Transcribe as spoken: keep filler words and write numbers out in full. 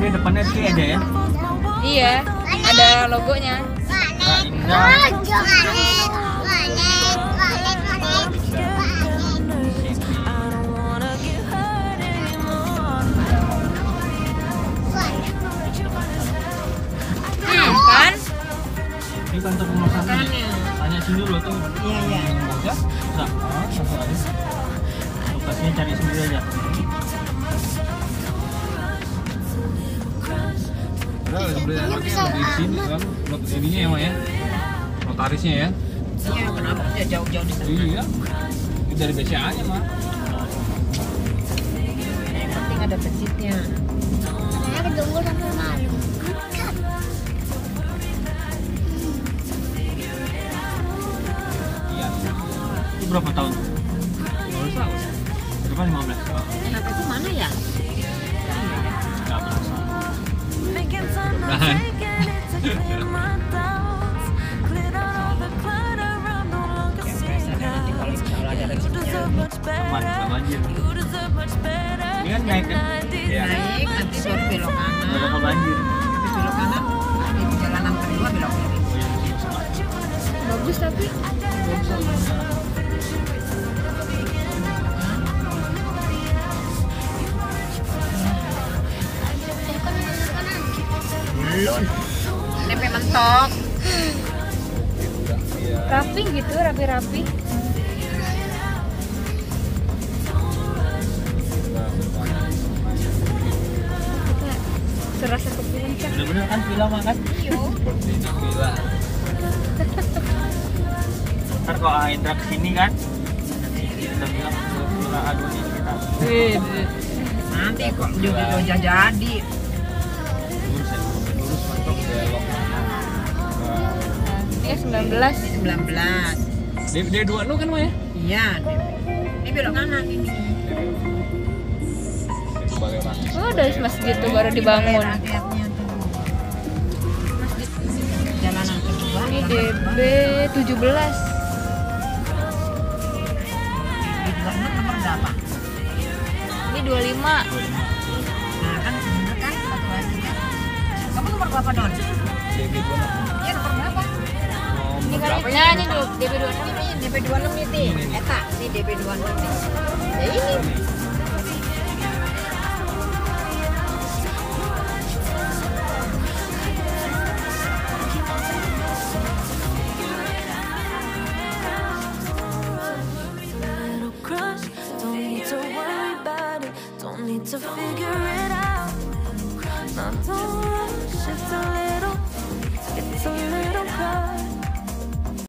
Jadi depannya T aja ya? Iya, ada logonya. Kak Indah. Hmm, kan? Ini kantor pemasaran. Kan ya. Tanya sini dulu tuh. Iya, iya. Bisa? Bisa. Oh, satu aja. Lokasinya cari sendiri aja. Udah, beli anaknya di sini kan, buat ininya ya, Mak ya. Notarisnya ya. Iya, kenapa dia jauh-jauh di sana? Iya. Ini dari B C A-nya, Mak. Yang penting ada besitnya. Saya ketunggu sampai malam. Iya. Itu berapa tahun? lima belas tahun. Depan lima belas tahun. Kenapa itu mana ya? Enggak berasa. Mudah-mudahan. Yang biasa kan nanti kalau insya Allah ada rezekinya Aman, nggak banjir. Ini kan naik kan? Iya. naik, nanti baru belok Nggak kanan. bakal banjir. Nanti belok kanan, di jalanan kedua belok kiri. Oh iya, bisa. Bagus tapi. Belum. Tempe mentok. Iya. Rapi gitu, rapi-rapi. Kita serasa ke puncak. Bener-bener kan villa mah kan? Iya. Seperti di villa. Ntar kalau Indra kesini kan, kita bilang ke villa Adonis kita. Wih, Nanti kok juga udah jadi. Lurus ya, lurus mentok belok kanan. ini sembilan belas. sembilan belas. D D dua lu kan Maya? Iya. Ini belok kanan ini. Itu Balai Rakyat. Oh, udah masjid tuh baru dibangun. Rakyatnya tuh. Masjid jalanan kedua. Ini D B tujuh belas. Di dua puluh enam nomor berapa? Ini dua puluh lima. Nah kan bener kan satu lagi kan. Kamu nomor berapa Don? D B dua Iya nomor berapa? Ini kan berapa nah, ini D B dua puluh enam. Ini D P dua puluh enam nih Ti. Eta, ini D P dua puluh enam nih. Ya ini. To figure it out. Now don't rush, it's a little, it's a little crush.